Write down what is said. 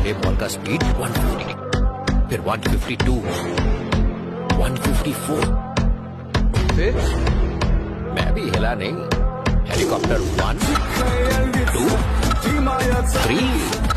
ये बॉल का स्पीड 150, फिर 152, 154, फिर मैं भी हिला नहीं। हेलीकॉप्टर 1, 2, 3